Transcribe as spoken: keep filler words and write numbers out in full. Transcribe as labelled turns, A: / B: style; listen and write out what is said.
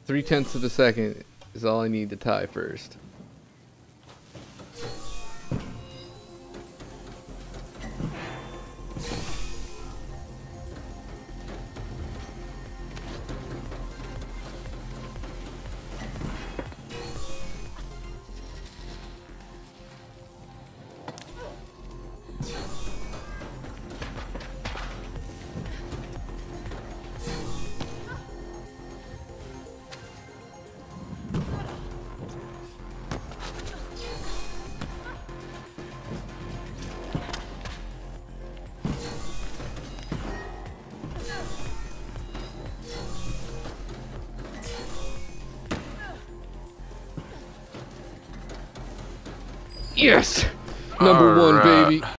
A: Three tenths of a second is all I need to tie first. Yes! Number
B: All
A: one,
B: right.
A: baby.